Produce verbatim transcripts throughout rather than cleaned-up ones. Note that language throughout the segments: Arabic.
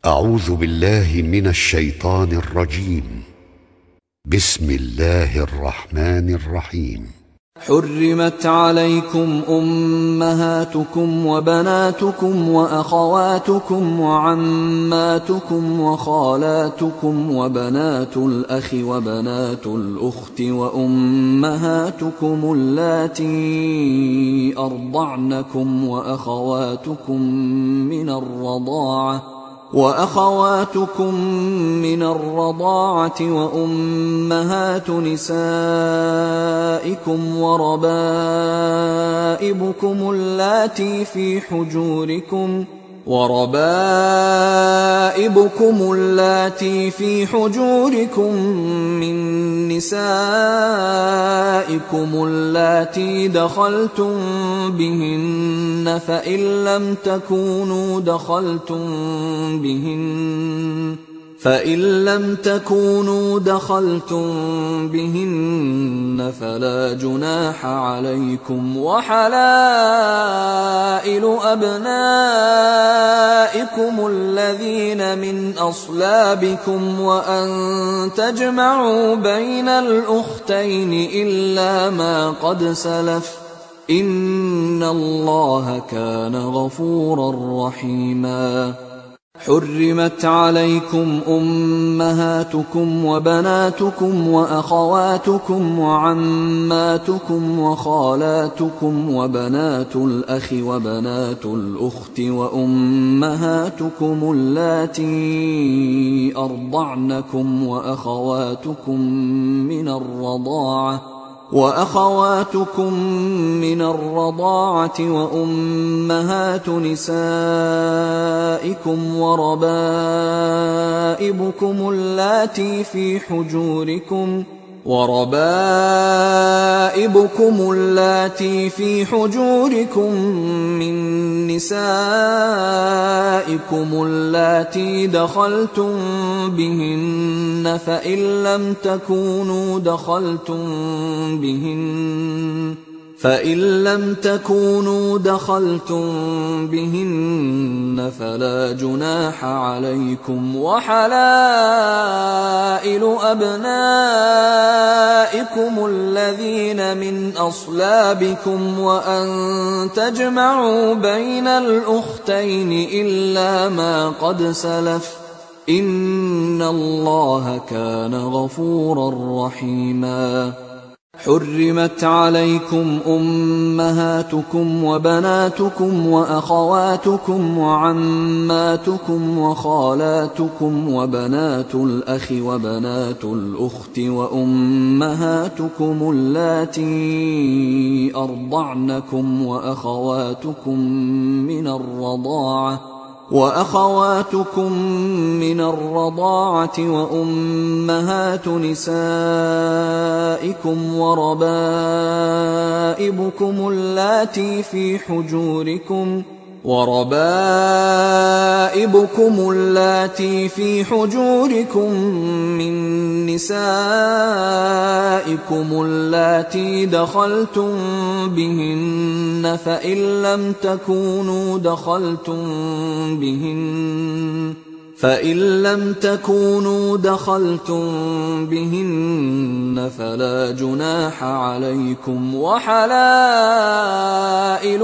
أعوذ بالله من الشيطان الرجيم. بسم الله الرحمن الرحيم. حرمت عليكم أمهاتكم وبناتكم وأخواتكم وعماتكم وخالاتكم وبنات الأخ وبنات الأخت وأمهاتكم اللاتي أرضعنكم وأخواتكم من الرضاعة وأخواتكم من الرضاعة وأمهات نسائكم وربائبكم اللاتي في حجوركم وربائبكم اللاتي في حجوركم من نسائكم اللاتي دخلتم بهن فإن لم تكونوا دخلتم بهن فإن لم تكونوا دخلتم بهن فلا جناح عليكم وحلائل أبنائكم الذين من أصلابكم وأن تجمعوا بين الأختين إلا ما قد سلف إن الله كان غفورا رحيما. حرمت عليكم أمهاتكم وبناتكم وأخواتكم وعماتكم وخالاتكم وبنات الأخ وبنات الأخت وأمهاتكم اللاتي أرضعنكم وأخواتكم من الرضاعة وأخواتكم من الرضاعة وأمهات نسائكم وربائبكم اللاتي في حجوركم وربائبكم اللاتي في حجوركم من نسائكم اللاتي دخلتم بهن فإن لم تكونوا دخلتم بهن فإن لم تكونوا دخلتم بهن فلا جناح عليكم وحلائل أبنائكم الذين من أصلابكم وأن تجمعوا بين الأختين إلا ما قد سلف إن الله كان غفورا رحيما. حرمت عليكم أمهاتكم وبناتكم وأخواتكم وعماتكم وخالاتكم وبنات الأخ وبنات الأخت وأمهاتكم اللاتي أرضعنكم وأخواتكم من الرضاعة وأخواتكم من الرضاعة وأمهات نسائكم وربائبكم اللاتي في حجوركم وربائبكم اللاتي في حجوركم من نسائكم اللاتي دخلتم بهن فإن لم تكونوا دخلتم بهن فإن لم تكونوا دخلتم بهن فلا جناح عليكم وحلائل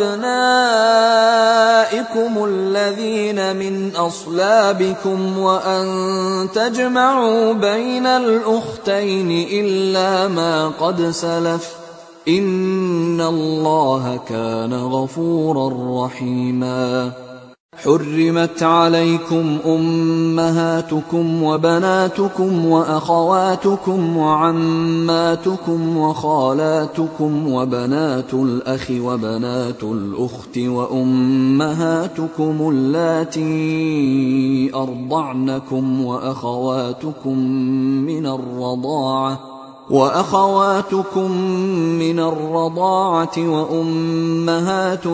أبنائكم الذين من أصلابكم وأن تجمعوا بين الأختين إلا ما قد سلف إن الله كان غفورا رحيما. حرمت عليكم أمهاتكم وبناتكم وأخواتكم وعماتكم وخالاتكم وبنات الأخ وبنات الأخت وأمهاتكم اللاتي أرضعنكم وأخواتكم من الرضاعة وأخواتكم من الرضاعة وأمهات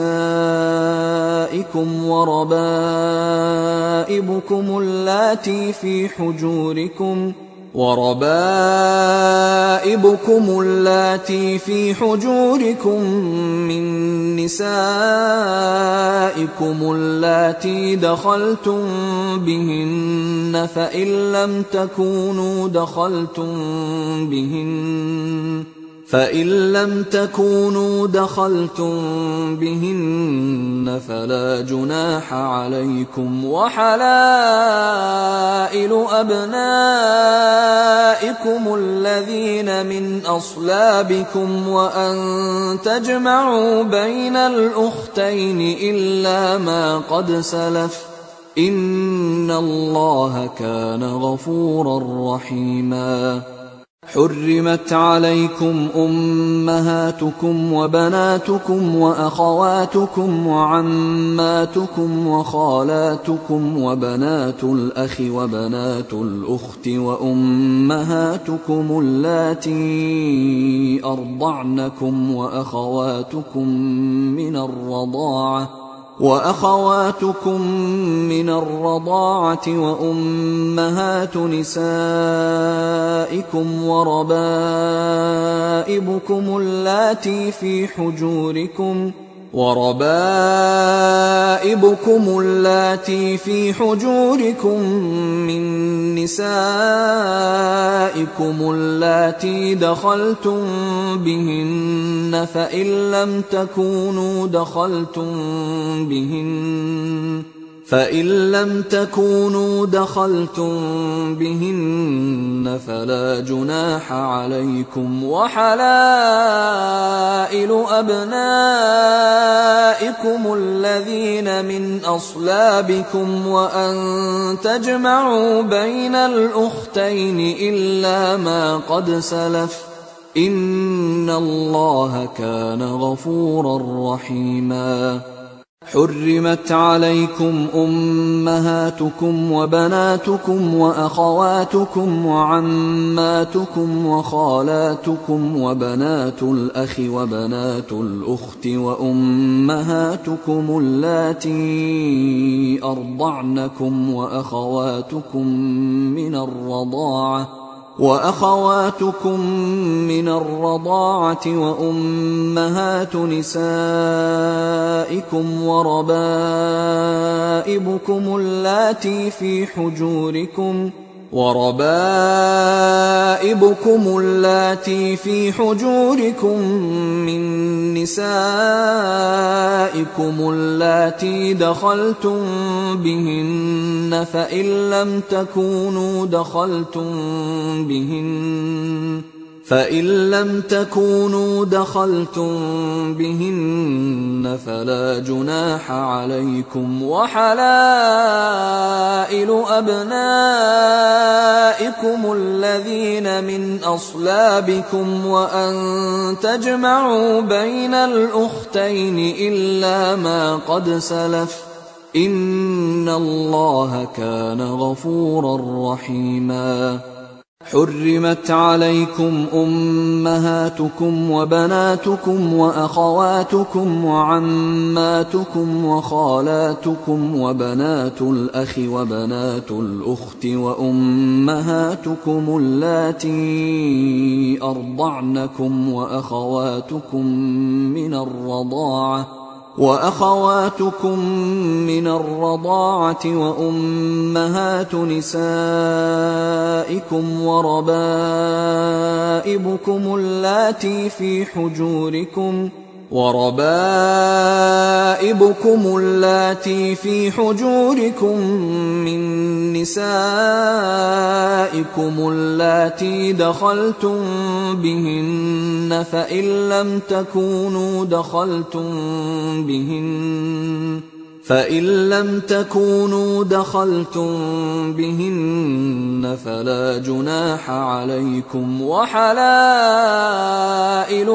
نسائكم وربائبكم اللاتي في حجوركم وربائبكم اللاتي في حجوركم من نسائكم اللاتي دخلتم بهن فإن لم تكونوا دخلتم بهن فإن لم تكونوا دخلتم بهن فلا جناح عليكم وحلائل أبنائكم الذين من أصلابكم وأن تجمعوا بين الأختين إلا ما قد سلف إن الله كان غفورا رحيما. حرمت عليكم أمهاتكم وبناتكم وأخواتكم وعماتكم وخالاتكم وبنات الأخ وبنات الأخت وأمهاتكم اللاتي أرضعنكم وأخواتكم من الرضاعة وأخواتكم من الرضاعة وأمهات نسائكم وربائبكم اللاتي في حجوركم وربائبكم اللاتي في حجوركم من نسائكم اللاتي دخلتم بهن فإن لم تكونوا دخلتم بهن فإن لم تكونوا دخلتم بهن فلا جناح عليكم وحلائل أبنائكم الذين من أصلابكم وأن تجمعوا بين الأختين إلا ما قد سلف إن الله كان غفورا رحيما. حرمت عليكم أمهاتكم وبناتكم وأخواتكم وعماتكم وخالاتكم وبنات الأخ وبنات الأخت وأمهاتكم اللاتي أرضعنكم وأخواتكم من الرضاعة وأخواتكم من الرضاعة وأمهات نسائكم وربائبكم اللاتي في حجوركم وربائبكم اللاتي في حجوركم من نسائكم اللاتي دخلتم بهن فإن لم تكونوا دخلتم بهن فإن لم تكونوا دخلتم بهن فلا جناح عليكم وحلائل أبنائكم الذين من أصلابكم وأن تجمعوا بين الأختين إلا ما قد سلف إن الله كان غفورا رحيما. حرمت عليكم أمهاتكم وبناتكم وأخواتكم وعماتكم وخالاتكم وبنات الأخ وبنات الأخت وأمهاتكم اللاتي أرضعنكم وأخواتكم من الرضاعة وأخواتكم من الرضاعة وأمهات نسائكم وربائبكم اللاتي في حجوركم وربائبكم اللاتي في حجوركم من نسائكم اللاتي دخلتم بهن فإن لم تكونوا دخلتم بهن فإن لم تكونوا دخلتم بهن فلا جناح عليكم وحلائل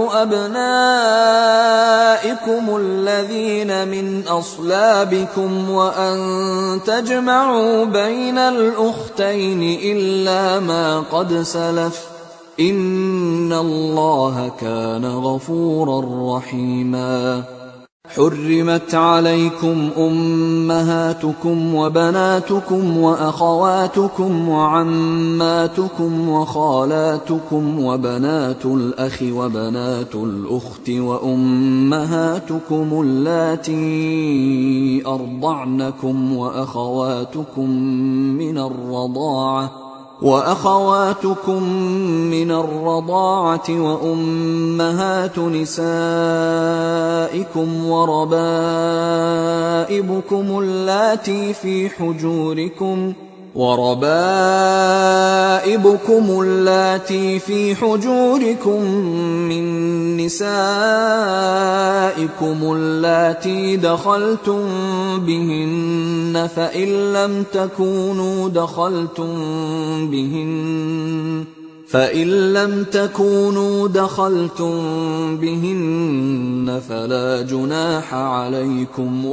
أبنائكم الذين من أصلابكم وأن تجمعوا بين الأختين إلا ما قد سلف إن الله كان غفورا رحيما. حرمت عليكم أمهاتكم وبناتكم وأخواتكم وعماتكم وخالاتكم وبنات الأخ وبنات الأخت وأمهاتكم اللاتي أرضعنكم وأخواتكم من الرضاعة وأخواتكم من الرضاعة وأمهات نسائكم وربائبكم اللاتي في حجوركم وربائبكم اللاتي في حجوركم من نسائكم اللاتي دخلتم بهن فإن لم تكونوا دخلتم بهن فإن لم تكونوا دخلتم بهن فلا جناح عليكم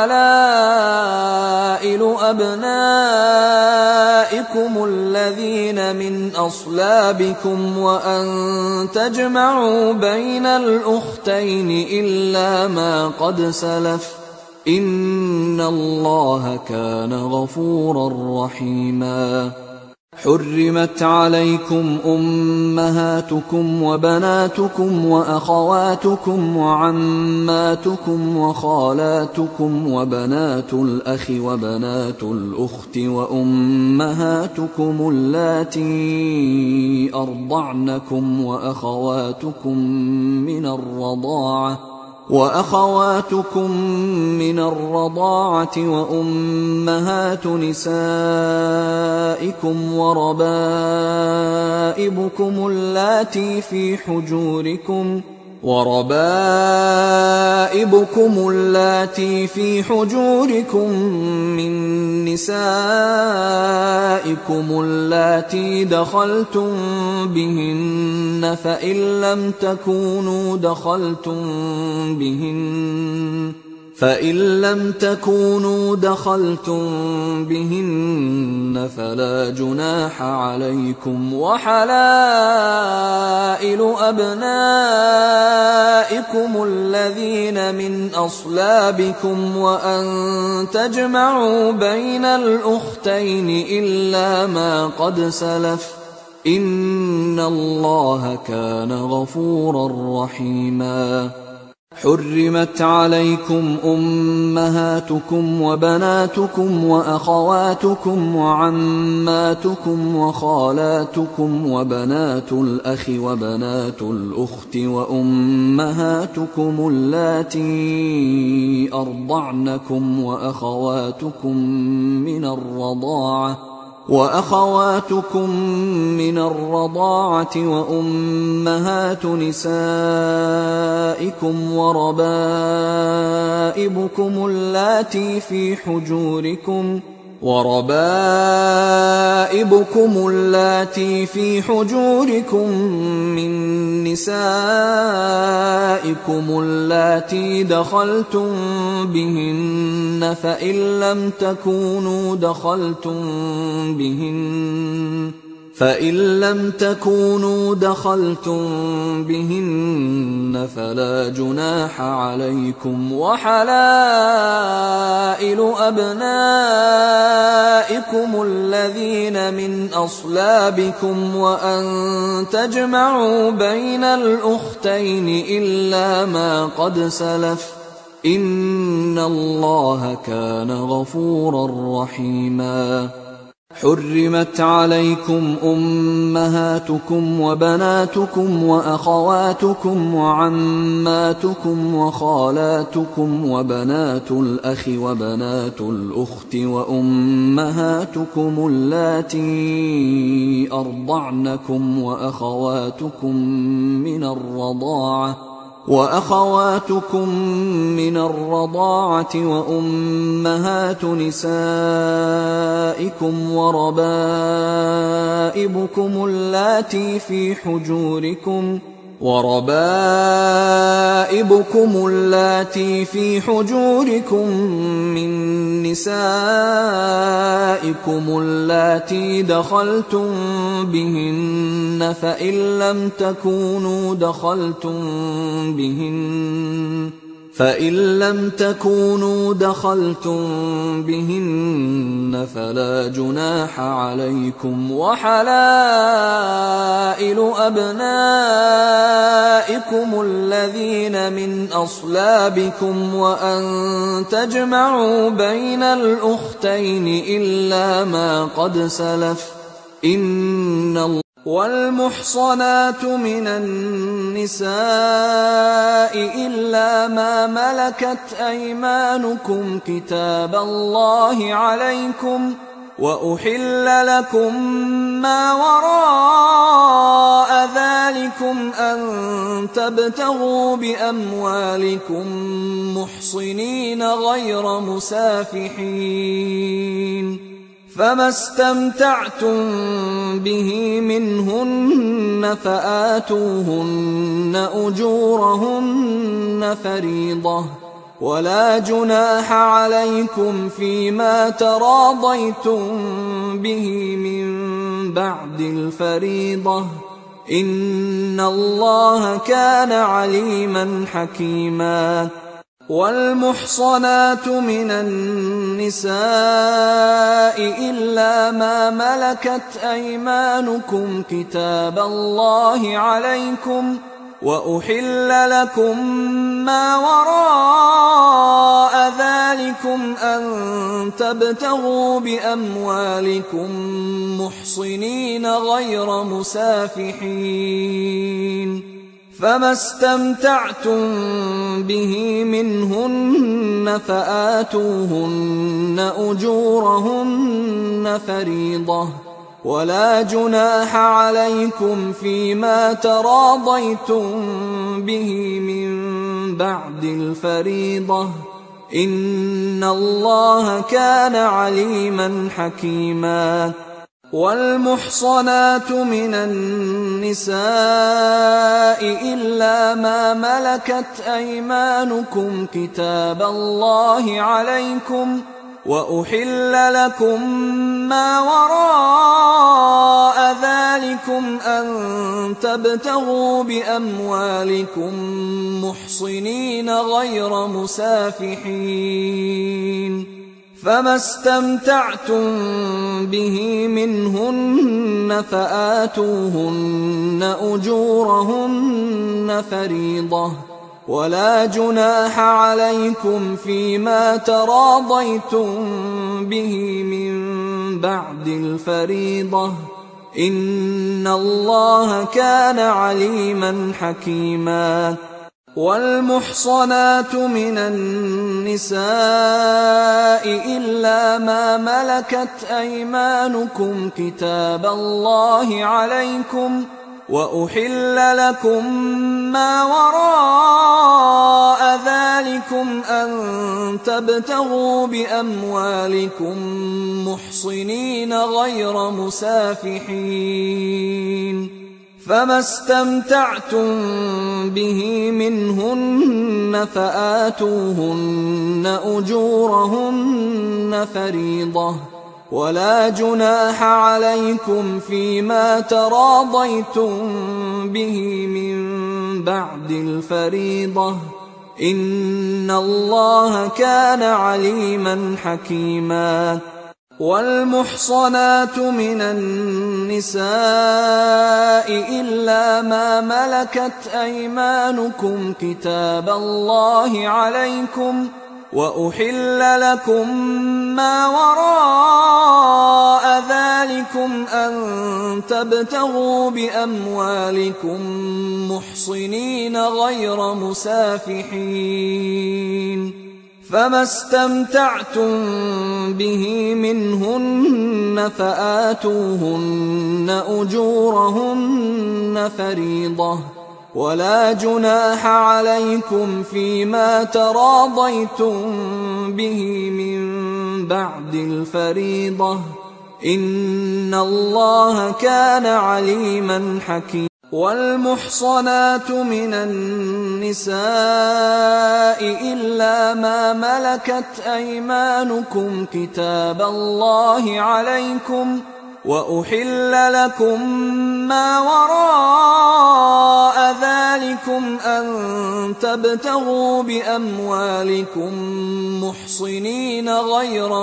وحلائل أبنائكم الذين من أصلابكم وأن تجمعوا بين الأختين إلا ما قد سلف إن الله كان غفورا رحيما حرمت عليكم أمهاتكم وبناتكم وأخواتكم وعماتكم وخالاتكم وبنات الأخ وبنات الأخت وأمهاتكم اللاتي أرضعنكم وأخواتكم من الرضاعة وأخواتكم من الرضاعة وأمهات نسائكم وربائبكم اللاتي في حجوركم وربائبكم اللاتي في حجوركم من نسائكم اللاتي دخلتم بهن فإن لم تكونوا دخلتم بهن فإن لم تكونوا دخلتم بهن فلا جناح عليكم وحلائل أبنائكم الذين من أصلابكم وأن تجمعوا بين الأختين إلا ما قد سلف إن الله كان غفورا رحيما حرمت عليكم أمهاتكم وبناتكم وأخواتكم وعماتكم وخالاتكم وبنات الأخ وبنات الأخت وأمهاتكم اللاتي أرضعنكم وأخواتكم من الرضاعة وأخواتكم من الرضاعة وأمهات نسائكم وربائبكم اللاتي في حجوركم وربائبكم اللاتي في حجوركم من نسائكم اللاتي دخلتم بهن فإن لم تكونوا دخلتم بهن فإن لم تكونوا دخلتم بهن فلا جناح عليكم وحلائل أبنائكم الذين من أصلابكم وأن تجمعوا بين الأختين إلا ما قد سلف إن الله كان غفورا رحيما حرمت عليكم أمهاتكم وبناتكم وأخواتكم وعماتكم وخالاتكم وبنات الأخ وبنات الأخت وأمهاتكم اللاتي أرضعنكم وأخواتكم من الرضاعة وأخواتكم من الرضاعة وأمهات نسائكم وربائبكم اللاتي في حجوركم وربائبكم اللاتي في حجوركم من نسائكم اللاتي دخلتم بهن فإن لم تكونوا دخلتم بهن فإن لم تكونوا دخلتم بهن فلا جناح عليكم، وحلائل أبنائكم الذين من أصلابكم وأن تجمعوا بين الأختين إلا ما قد سلف، إن الله. والمحصنات من النساء إلا ما ملكت أيمانكم كتاب الله عليكم، وأحل لكم ما وراء ذلكم أن تبتغوا بأموالكم محصنين غير مسافحين، فما استمتعتم به منهن فآتوهن أجورهن فريضة، ولا جناح عليكم فيما تراضيتم به من بعد الفريضة، إن الله كان عليما حكيما. والمحصنات من النساء إلا ما ملكت أيمانكم كتاب الله عليكم، وأحل لكم ما وراء ذلكم أن تبتغوا بأموالكم محصنين غير مسافحين، فما استمتعتم به منهن فآتوهن أجورهن فريضة، ولا جناح عليكم فيما تراضيتم به من بعد الفريضة، إن الله كان عليما حكيما. والمحصنات من النساء إلا ما ملكت أيمانكم كتاب الله عليكم، وأحل لكم ما وراء ذلكم أن تبتغوا بأموالكم محصنين غير مسافحين، فما استمتعتم به منهن فآتوهن أجورهن فريضة، ولا جناح عليكم فيما تراضيتم به من بعد الفريضة، إن الله كان عليما حكيما. والمحصنات من النساء إلا ما ملكت أيمانكم كتاب الله عليكم، وأحل لكم ما وراء ذلكم أن تبتغوا بأموالكم محصنين غير مسافحين، فما استمتعتم به منهن فآتوهن أجورهن فريضة، ولا جناح عليكم فيما تراضيتم به من بعد الفريضة، إن الله كان عليما حكيما. والمحصنات من النساء إلا ما ملكت أيمانكم كتاب الله عليكم، وأحل لكم ما وراء ذلكم أن تبتغوا بأموالكم محصنين غير مسافحين، فما استمتعتم به منهن فآتوهن أجورهن فريضة، ولا جناح عليكم فيما تراضيتم به من بعد الفريضة، إن الله كان عليما حكيما. والمحصنات من النساء إلا ما ملكت أيمانكم كتاب الله عليكم، وأحل لكم ما وراء ذلكم أن تبتغوا بأموالكم محصنين غير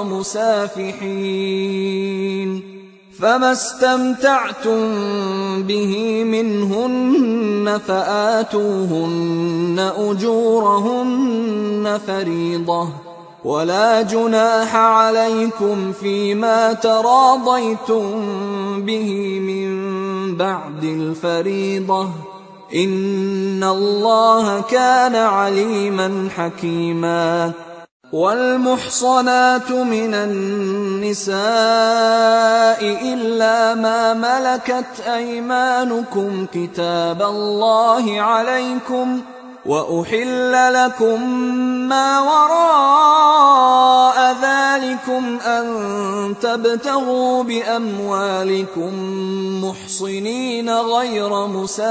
مسافحين، فما استمتعتم به منهن فآتوهن أجورهن فريضة، ولا جناح عليكم فيما تراضيتم به من بعد الفريضة، إن الله كان عليما حكيما. والمحصنات من النساء إلا ما ملكت أيمانكم كتاب الله عليكم، وأحل لكم ما وراء ذلكم أن تبتغوا بأموالكم محصنين غير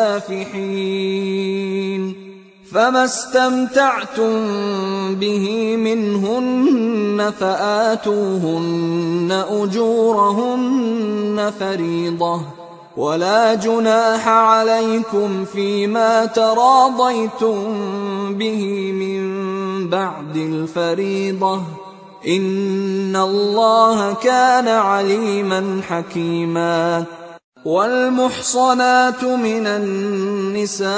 مسافحين، فما استمتعتم به منهن فآتوهن أجورهن فريضة، ولا جناح عليكم فيما تراضيتم به من بعد الفريضة، إن الله كان عليما حكيما. والمحصنات من النساء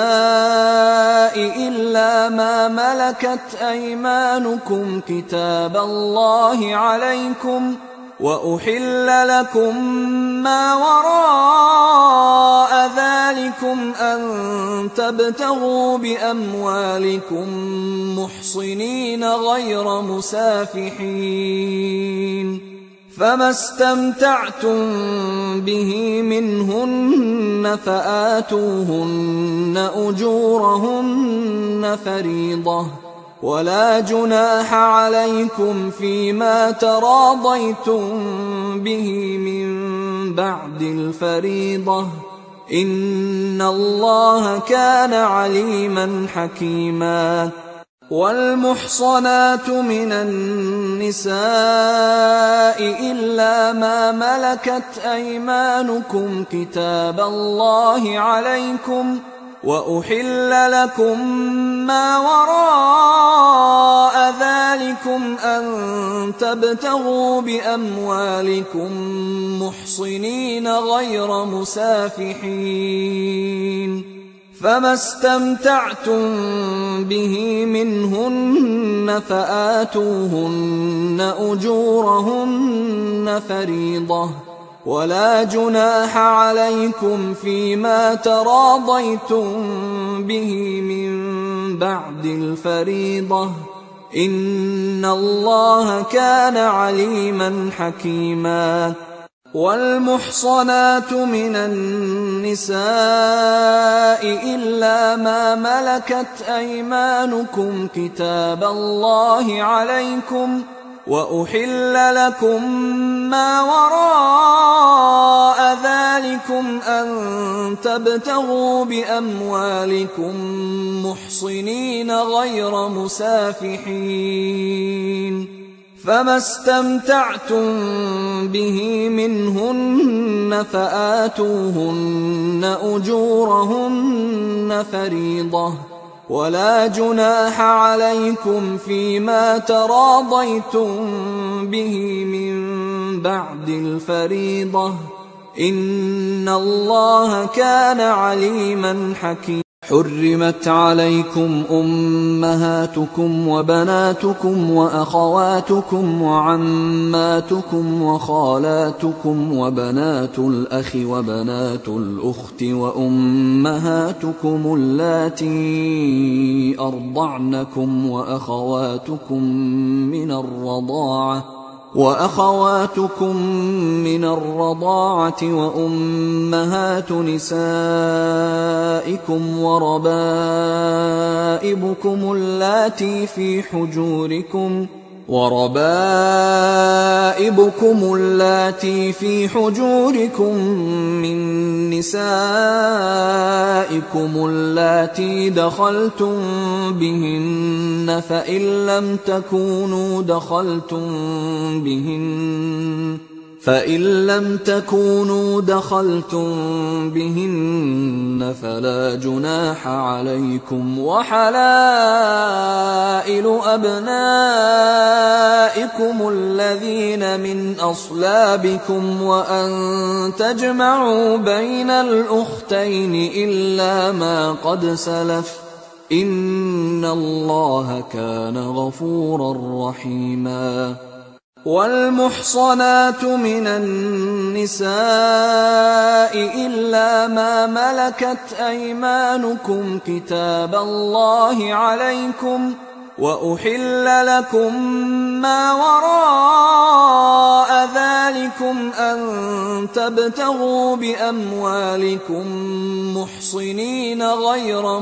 إلا ما ملكت أيمانكم كتاب الله عليكم، وأحل لكم ما وراء ذلكم أن تبتغوا بأموالكم محصنين غير مسافحين، فما استمتعتم به منهن فآتوهن أجورهن فريضة، ولا جناح عليكم فيما تراضيتم به من بعد الفريضة، إن الله كان عليما حكيما. والمحصنات من النساء إلا ما ملكت أيمانكم كتاب الله عليكم، وأحل لكم ما وراء ذلكم أن تبتغوا بأموالكم محصنين غير مسافحين، فما استمتعتم به منهن فآتوهن أجورهن فريضة، ولا جناح عليكم فيما تراضيتم به من بعد الفريضة، إن الله كان عليما حكيما. والمحصنات من النساء إلا ما ملكت أيمانكم كتاب الله عليكم، وأحل لكم ما وراء ذلكم أن تبتغوا بأموالكم محصنين غير مسافحين، فما استمتعتم به منهن فآتوهن أجورهن فريضة، ولا جناح عليكم فيما تراضيتم به من بعد الفريضة، إن الله كان عليما حكيما. حرمت عليكم أمهاتكم وبناتكم وأخواتكم وعماتكم وخالاتكم وبنات الأخ وبنات الأخت وأمهاتكم اللاتي أرضعنكم وأخواتكم من الرضاعة وأخواتكم من الرضاعة وأمهات نسائكم وربائبكم اللاتي في حجوركم وربائبكم اللاتي في حجوركم من نسائكم اللاتي دخلتم بهن، فإن لم تكونوا دخلتم بهن فإن لم تكونوا دخلتم بهن فلا جناح عليكم، وحلائل أبنائكم الذين من أصلابكم وأن تجمعوا بين الأختين إلا ما قد سلف، إن الله كان غفورا رحيما. والمحصنات من النساء إلا ما ملكت أيمانكم كتاب الله عليكم، وأحل لكم ما وراء ذلكم أن تبتغوا بأموالكم محصنين غير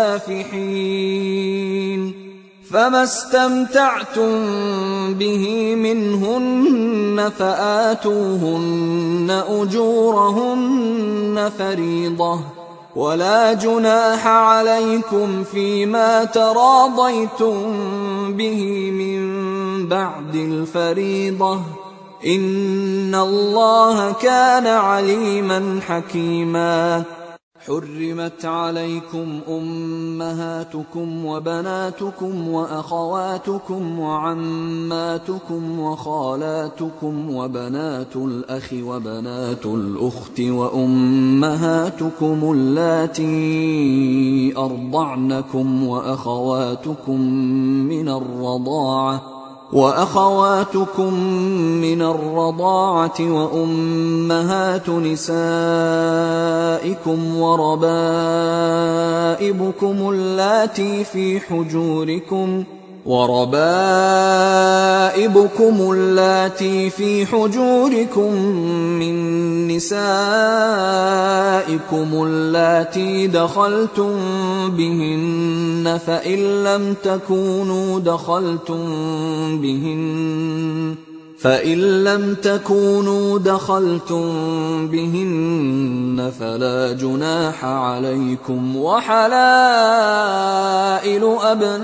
مسافحين، فما استمتعتم به منهن فآتوهن أجورهن فريضة، ولا جناح عليكم فيما تراضيتم به من بعد الفريضة، إن الله كان عليما حكيما. حرمت عليكم أمهاتكم وبناتكم وأخواتكم وعماتكم وخالاتكم وبنات الأخ وبنات الأخت وأمهاتكم اللاتي أرضعنكم وأخواتكم من الرضاعة وأخواتكم من الرضاعة وأمهات نسائكم وربائبكم اللاتي في حجوركم وربائبكم اللاتي في حجوركم من نسائكم اللاتي دخلتم بهن، فإن لم تكونوا دخلتم بهن فإن لم تكونوا دخلتم بهن فلا جناح عليكم، وحلائل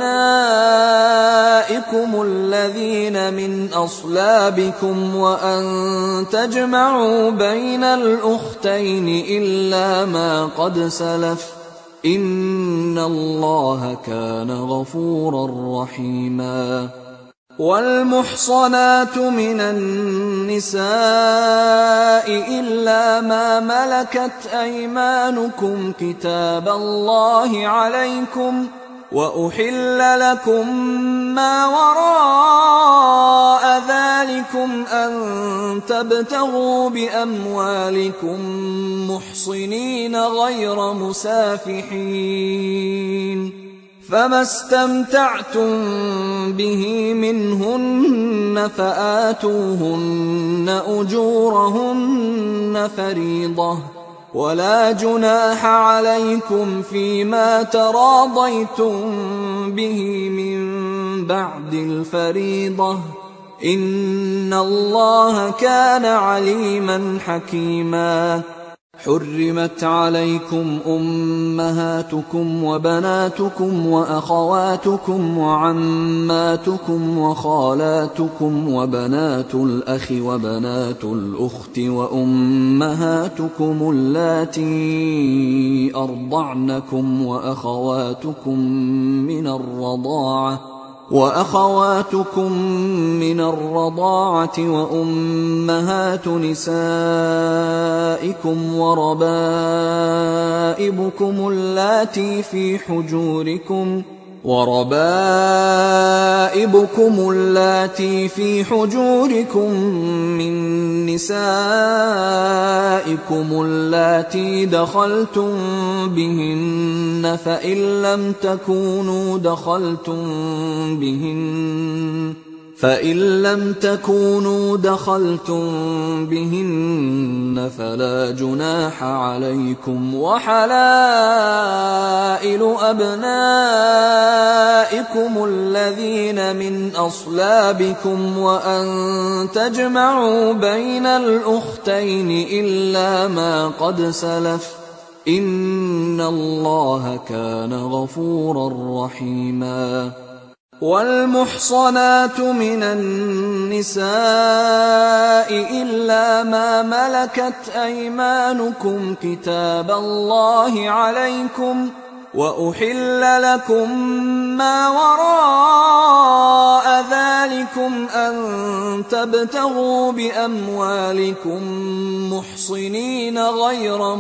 أبنائكم الذين من أصلابكم وأن تجمعوا بين الأختين إلا ما قد سلف، إن الله كان غفورا رحيما. والمحصنات من النساء إلا ما ملكت أيمانكم كتاب الله عليكم، وأحل لكم ما وراء ذلكم أن تبتغوا بأموالكم محصنين غير مسافحين، فما استمتعتم به منهن فآتوهن أجورهن فريضة، ولا جناح عليكم فيما تراضيتم به من بعد الفريضة، إن الله كان عليما حكيما. حرمت عليكم أمهاتكم وبناتكم وأخواتكم وعماتكم وخالاتكم وبنات الأخ وبنات الأخت وأمهاتكم اللاتي أرضعنكم وأخواتكم من الرضاعة وأخواتكم من الرضاعة وأمهات نسائكم وربائبكم اللاتي في حجوركم وربائبكم اللاتي في حجوركم من نسائكم اللاتي دخلتم بهن، فإن لم تكونوا دخلتم بهن فإن لم تكونوا دخلتم بهن فلا جناح عليكم، وحلائل أبنائكم الذين من أصلابكم وأن تجمعوا بين الأختين إلا ما قد سلف، إن الله كان غفورا رحيما. والمحصنات من النساء إلا ما ملكت أيمانكم كتاب الله عليكم، وأحل لكم ما وراء ذلكم أن تبتغوا بأموالكم محصنين غير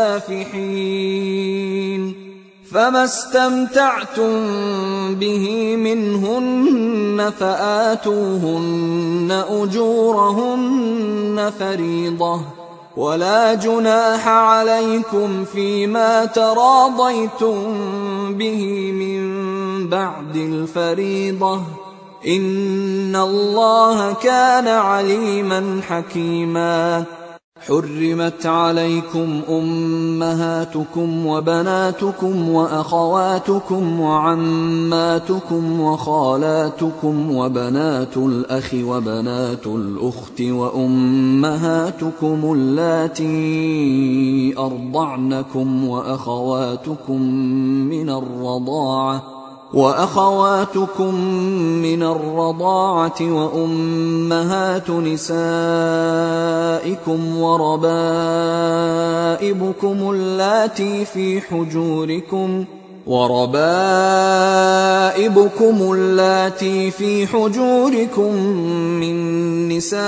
مسافحين، فما استمتعتم به منهن فآتوهن أجورهن فريضة، ولا جناح عليكم فيما تراضيتم به من بعد الفريضة، إن الله كان عليما حكيما. حرمت عليكم أمهاتكم وبناتكم وأخواتكم وعماتكم وخالاتكم وبنات الأخ وبنات الأخت وأمهاتكم اللاتي أرضعنكم وأخواتكم من الرضاعة وأخواتكم من الرضاعة وأمهات نسائكم وربائبكم اللاتي في حجوركم وربائبكم اللاتي في حجوركم من نسائكم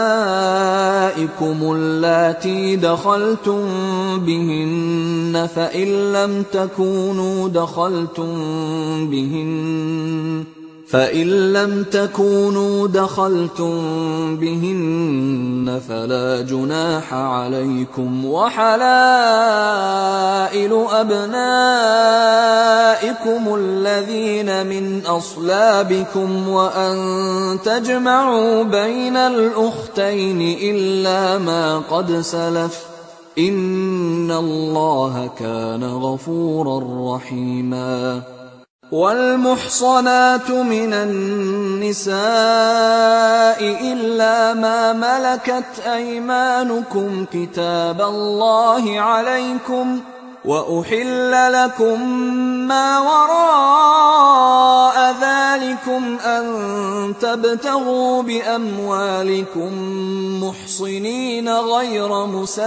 اللاتي دخلتم بهن، فإن لم تكونوا دخلتم بهن فإن لم تكونوا دخلتم بهن فلا جناح عليكم، وحلائل أبنائكم الذين من أصلابكم وأن تجمعوا بين الأختين إلا ما قد سلف، إن الله كان غفورا رحيما. والمحصنات من النساء إلا ما ملكت أيمانكم كتاب الله عليكم، وأحل لكم ما وراء ذلكم أن تبتغوا بأموالكم محصنين غير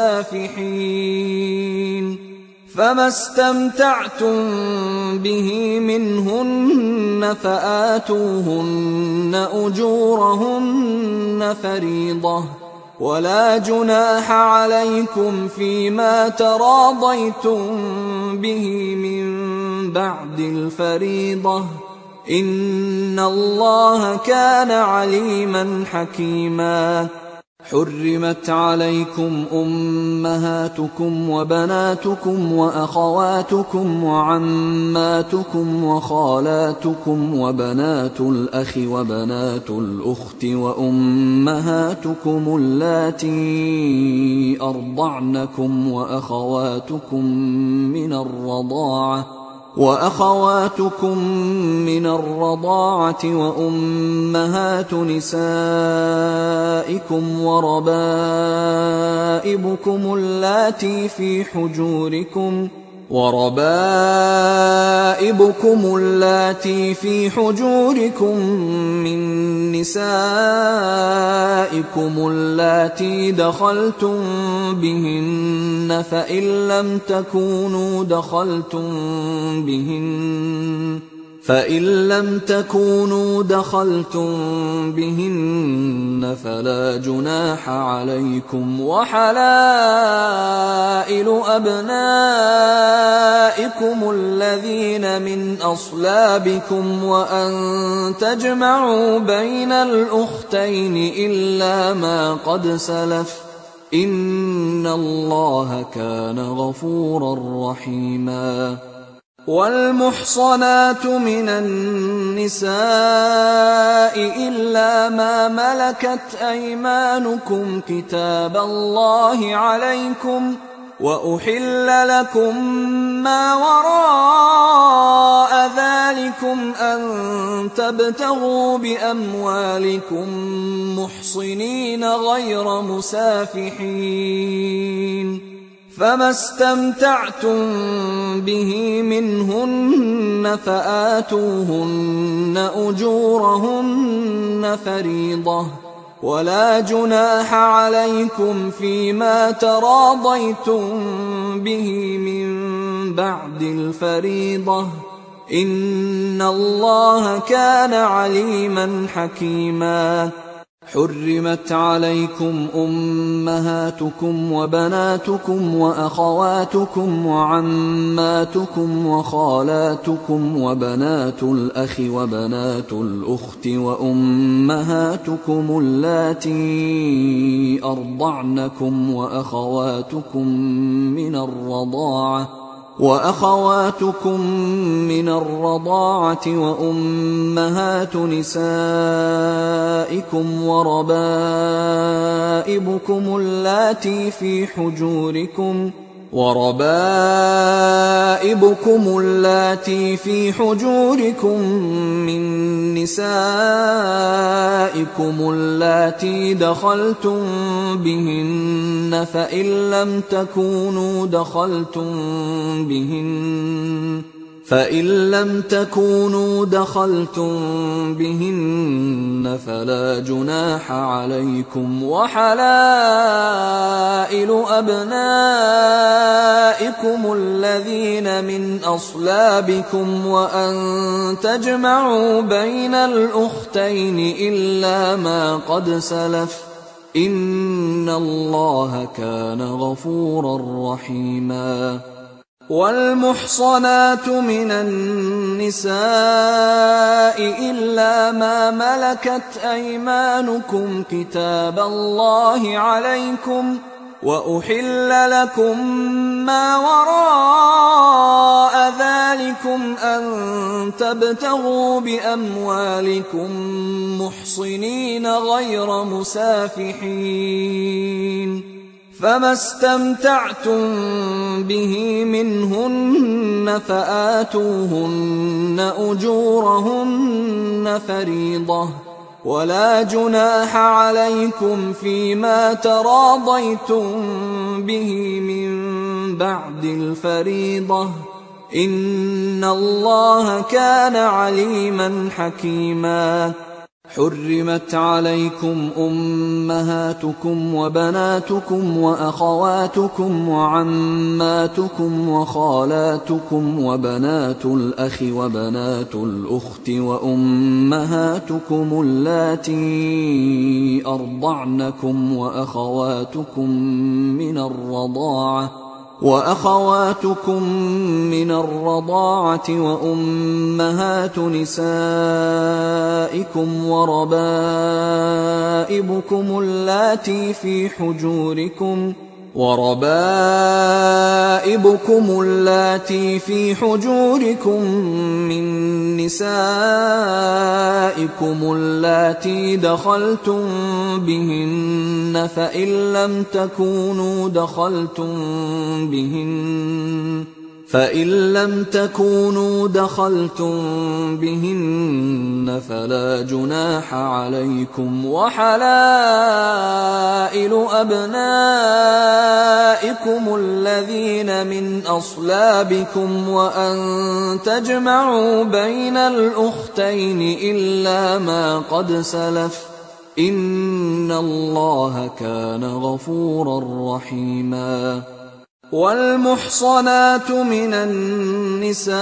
مسافحين، فما استمتعتم به منهن فآتوهن أجورهن فريضة، ولا جناح عليكم فيما تراضيتم به من بعد الفريضة، إن الله كان عليما حكيما. حرمت عليكم أمهاتكم وبناتكم وأخواتكم وعماتكم وخالاتكم وبنات الأخ وبنات الأخت وأمهاتكم اللاتي أرضعنكم وأخواتكم من الرضاعة وأخواتكم من الرضاعة وأمهات نسائكم وربائبكم اللاتي في حجوركم وربائبكم اللاتي في حجوركم من نسائكم اللاتي دخلتم بهن، فإن لم تكونوا دخلتم بهن فإن لم تكونوا دخلتم بهن فلا جناح عليكم، وحلائل أبنائكم الذين من أصلابكم وأن تجمعوا بين الأختين إلا ما قد سلف، إن الله كان غفورا رحيما. والمحصنات من النساء إلا ما ملكت أيمانكم كتاب الله عليكم، وأحل لكم ما وراء ذلكم أن تبتغوا بأموالكم محصنين غير مسافحين، فما استمتعتم به منهن فآتوهن أجورهن فريضة، ولا جناح عليكم فيما تراضيتم به من بعد الفريضة، إن الله كان عليما حكيما. حرمت عليكم أمهاتكم وبناتكم وأخواتكم وعماتكم وخالاتكم وبنات الأخ وبنات الأخت وأمهاتكم اللاتي أرضعنكم وأخواتكم من الرضاعة وأخواتكم من الرضاعة وأمهات نسائكم وربائبكم اللاتي في حجوركم وربائبكم اللاتي في حجوركم من نسائكم اللاتي دخلتم بهن، فإن لم تكونوا دخلتم بهن فإن لم تكونوا دخلتم بهن فلا جناح عليكم، وحلائل أبنائكم الذين من أصلابكم وأن تجمعوا بين الأختين إلا ما قد سلف، إن الله كان غفورا رحيما. والمحصنات من النساء إلا ما ملكت أيمانكم كتاب الله عليكم، وأحل لكم ما وراء ذلكم أن تبتغوا بأموالكم محصنين غير مسافحين، فما استمتعتم به منهن فآتوهن أجورهن فريضة، ولا جناح عليكم فيما تراضيتم به من بعد الفريضة، إن الله كان عليما حكيما. حرمت عليكم أمهاتكم وبناتكم وأخواتكم وعماتكم وخالاتكم وبنات الأخ وبنات الأخت وأمهاتكم اللاتي أرضعنكم وأخواتكم من الرضاعة وأخواتكم من الرضاعة وأمهات نسائكم وربائبكم اللاتي في حجوركم وربائبكم اللاتي في حجوركم من نسائكم اللاتي دخلتم بهن، فإن لم تكونوا دخلتم بهن فإن لم تكونوا دخلتم بهن فلا جناح عليكم، وحلائل أبنائكم الذين من أصلابكم وأن تجمعوا بين الأختين إلا ما قد سلف، إن الله كان غفورا رحيما. والمحصنات من النساء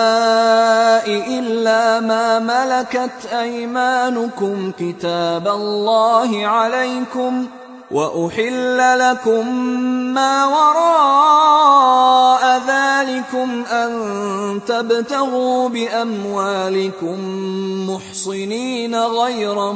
إلا ما ملكت أيمانكم كتاب الله عليكم، وأحل لكم ما وراء ذلكم أن تبتغوا بأموالكم محصنين غير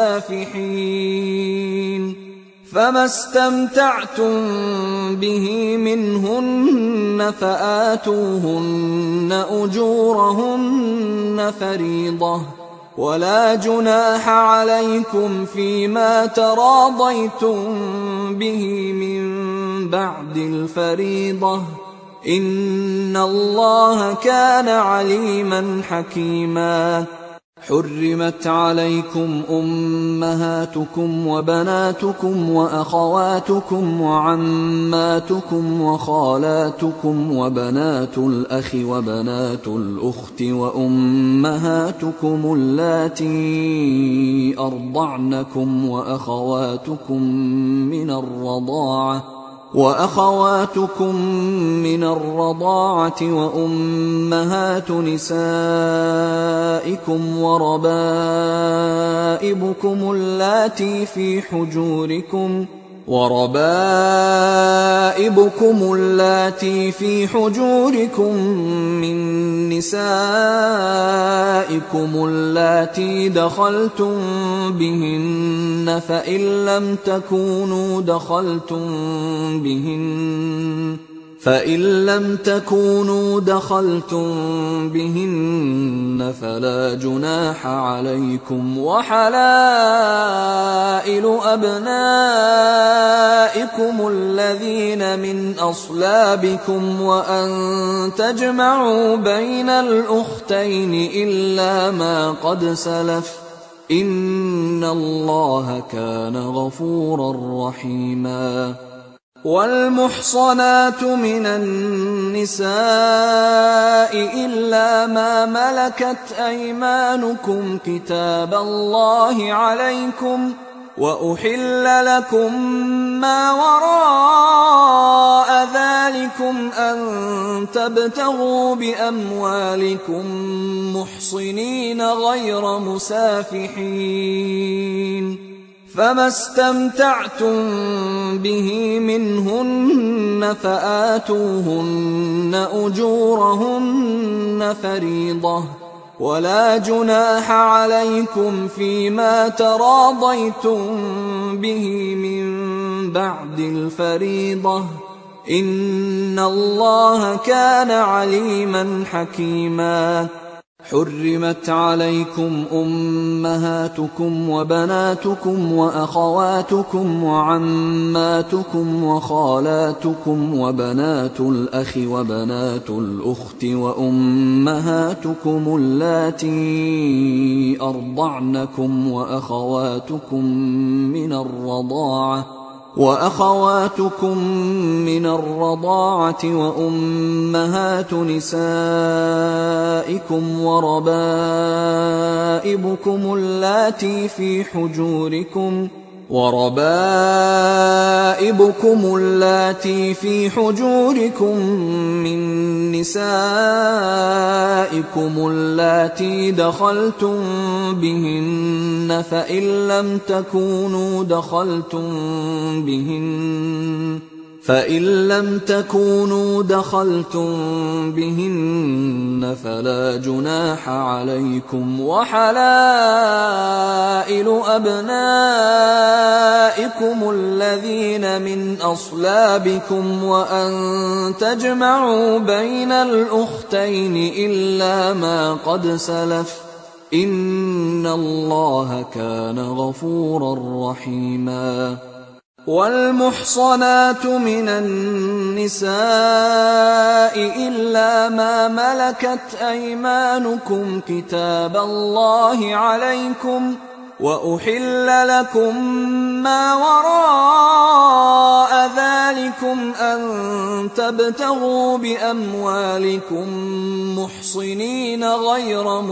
مسافحين، فما استمتعتم به منهن فآتوهن أجورهن فريضة، ولا جناح عليكم فيما تراضيتم به من بعد الفريضة، إن الله كان عليما حكيما. حرمت عليكم أمهاتكم وبناتكم وأخواتكم وعماتكم وخالاتكم وبنات الأخ وبنات الأخت وأمهاتكم اللاتي أرضعنكم وأخواتكم من الرضاعة وأخواتكم من الرضاعة وأمهات نسائكم وربائبكم اللاتي في حجوركم وربائبكم اللاتي في حجوركم من نسائكم اللاتي دخلتم بهن فإن لم تكونوا دخلتم بهن فإن لم تكونوا دخلتم بهن فلا جناح عليكم وحلائل أبنائكم الذين من أصلابكم وأن تجمعوا بين الأختين إلا ما قد سلف إن الله كان غفورا رحيما. والمحصنات من النساء إلا ما ملكت أيمانكم كتاب الله عليكم وأحل لكم ما وراء ذلكم أن تبتغوا بأموالكم محصنين غير مسافحين فما استمتعتم به منهن فآتوهن أجورهن فريضة ولا جناح عليكم فيما تراضيتم به من بعد الفريضة إن الله كان عليما حكيما. حرمت عليكم أمهاتكم وبناتكم وأخواتكم وعماتكم وخالاتكم وبنات الأخ وبنات الأخت وأمهاتكم اللاتي أرضعنكم وأخواتكم من الرضاعة وأخواتكم من الرضاعة وأمهات نسائكم وربائبكم اللاتي في حجوركم وربائبكم اللاتي في حجوركم من نسائكم اللاتي دخلتم بهن فإن لم تكونوا دخلتم بهن فإن لم تكونوا دخلتم بهن فلا جناح عليكم وحلائل أبنائكم الذين من أصلابكم وأن تجمعوا بين الأختين إلا ما قد سلف إن الله كان غفورا رحيما. والمحصنات من النساء إلا ما ملكت أيمانكم كتاب الله عليكم وأحل لكم ما وراء ذلكم أن تبتغوا بأموالكم محصنين غير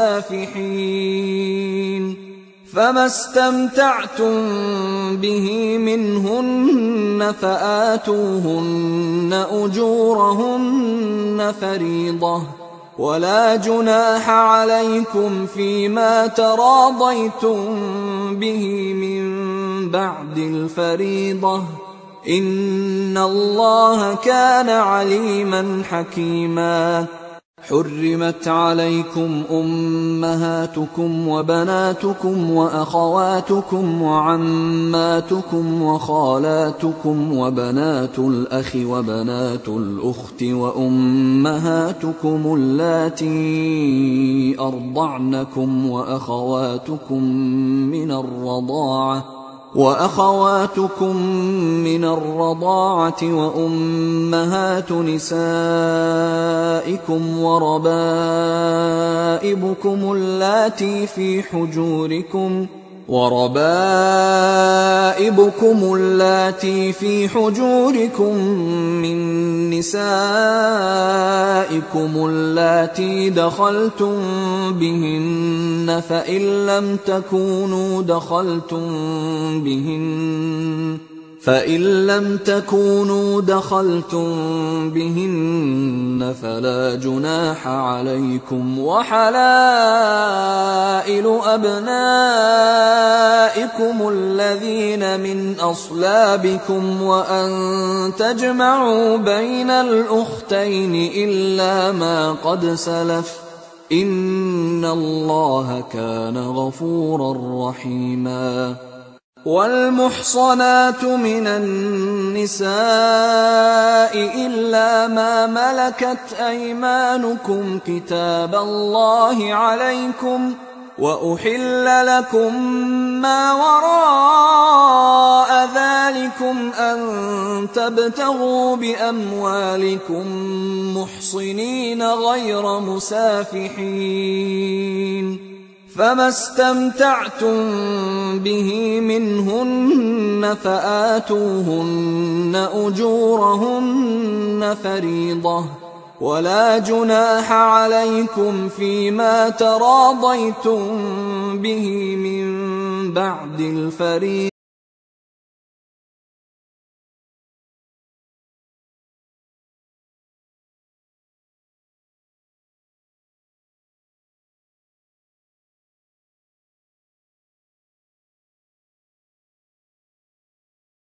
مسافحين فما استمتعتم به منهن فآتوهن أجورهن فريضة ولا جناح عليكم فيما تراضيتم به من بعد الفريضة إن الله كان عليما حكيما. حرمت عليكم أمهاتكم وبناتكم وأخواتكم وعماتكم وخالاتكم وبنات الأخ وبنات الأخت وأمهاتكم اللاتي أرضعنكم وأخواتكم من الرضاعة وأخواتكم من الرضاعة وأمهات نسائكم وربائبكم اللاتي في حجوركم وربائبكم اللاتي في حجوركم من نسائكم اللاتي دخلتم بهن فإن لم تكونوا دخلتم بهن فإن لم تكونوا دخلتم بهن فلا جناح عليكم وحلائل أبنائكم الذين من أصلابكم وأن تجمعوا بين الأختين إلا ما قد سلف إن الله كان غفورا رحيما والمحصنات من النساء إلا ما ملكت أيمانكم كتاب الله عليكم وأحل لكم ما وراء ذلكم أن تبتغوا بأموالكم محصنين غير مسافحين فما استمتعتم به منهن فآتوهن أجورهن فريضة ولا جناح عليكم فيما تراضيتم به من بعد الفريضة